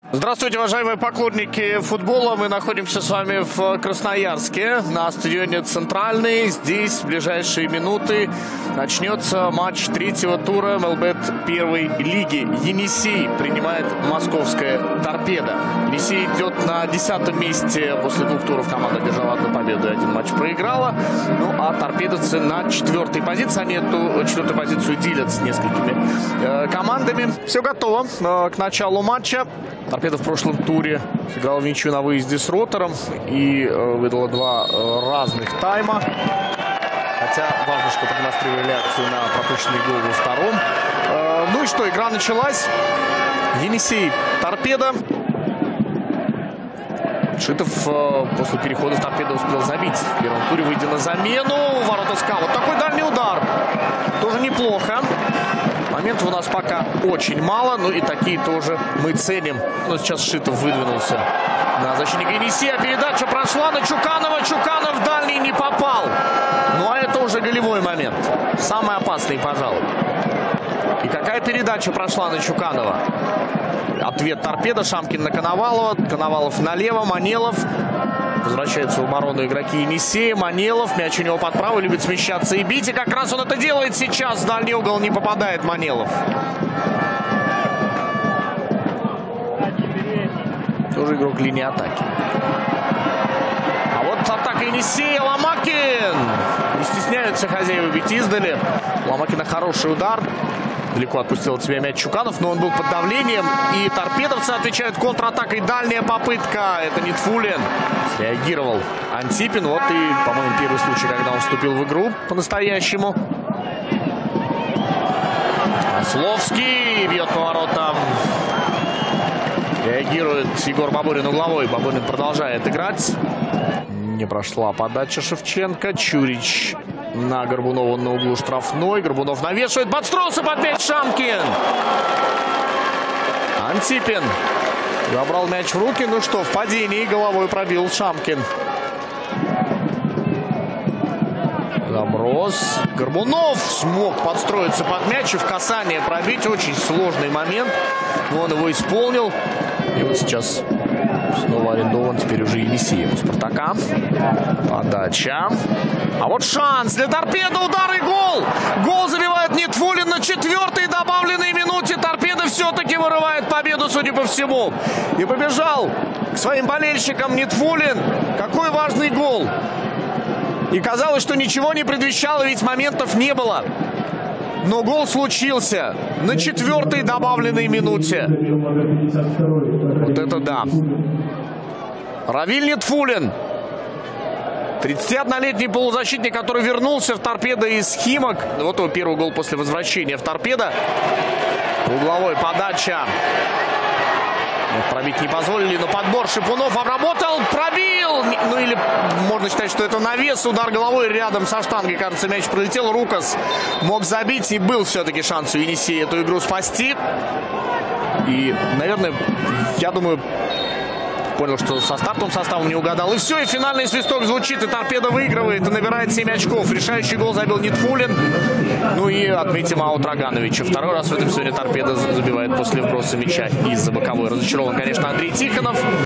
Здравствуйте, уважаемые поклонники футбола. Мы находимся с вами в Красноярске на стадионе «Центральный». Здесь в ближайшие минуты начнется матч третьего тура МЛБ первой лиги. Енисей принимает московская «Торпедо». Енисей идет на 10-м месте. После двух туров команда держала одну победу и один матч проиграла. Ну а торпедовцы на 4-й позиции. Они эту 4-ю позицию делят с несколькими командами. Все готово к началу матча. «Торпедо» в прошлом туре сыграла в ничью на выезде с «Ротором» и выдала два разных тайма. Хотя важно, что продемонстрировали реакцию на пропущенный гол во втором. Ну и что, игра началась. Енисей, «Торпедо». Шитов после перехода в «Торпедо» успел забить в первом туре, выйдя на замену. Ворота СКА. Вот такой дальний удар. Тоже неплохо. Моментов у нас пока очень мало, но и такие тоже мы ценим. Но сейчас Шитов выдвинулся на защитника Енисея. Передача прошла на Чуканова. Чуканов дальний не попал. Ну а это уже голевой момент. Самый опасный, пожалуй. И какая передача прошла на Чуканова? Ответ «Торпедо». Шамкин на Коновалова. Коновалов налево. Манелов. Возвращаются в оборону игроки Енисея. Манелов. Мяч у него под правой. Любит смещаться и бить. И как раз он это делает сейчас. В дальний угол не попадает Манелов. Тоже игрок линии атаки. А вот атака Енисея. Ломакин. Не стесняются хозяева бить издали. У Ломакина хороший удар. Далеко отпустил от себя мяч Чуканов, но он был под давлением. И торпедовцы отвечают контратакой. Дальняя попытка. Это Нитфулин. Реагировал Антипин. Вот и, по-моему, первый случай, когда он вступил в игру по-настоящему. Ословский бьет по воротам. Реагирует Егор Бабурин угловой. Бабурин продолжает играть. Не прошла подача Шевченко. Чурич на Горбунова на углу штрафной. Горбунов навешивает. Подстроился под мяч Шамкин. Антипин забрал мяч в руки. Ну что, в падении головой пробил Шамкин. Заброс. Горбунов смог подстроиться под мяч и в касание пробить. Очень сложный момент. Но он его исполнил. И вот сейчас снова арендован теперь уже Енисеем у «Спартака». Подача. А вот шанс для «Торпедо». Удар и гол. Гол забивает Нитфулин на 4-й добавленной минуте. «Торпедо» все-таки вырывает победу, судя по всему. И побежал к своим болельщикам Нитфулин. Какой важный гол. И казалось, что ничего не предвещало, ведь моментов не было. Но гол случился на 4-й добавленной минуте. Вот это да. Равиль Нитфулин. 31-летний полузащитник, который вернулся в «Торпедо» из Химок. Вот его первый гол после возвращения в «Торпедо». Угловой подача. Пробить не позволили, но подбор Шипунов обработал, пробил. Ну или можно считать, что это навес. Удар головой рядом со штангой. Кажется, мяч пролетел. Рукас мог забить. И был все-таки шанс у Енисея эту игру спасти. И, наверное, я думаю, понял, что со стартовым составом не угадал. И все, и финальный свисток звучит, и «Торпедо» выигрывает, и набирает 7 очков. Решающий гол забил Нитфулин. Ну и отметим аут Рогановича. Второй раз в этом сегодня «Торпедо» забивает после вброса мяча из-за боковой. Разочарован, конечно, Андрей Тихонов.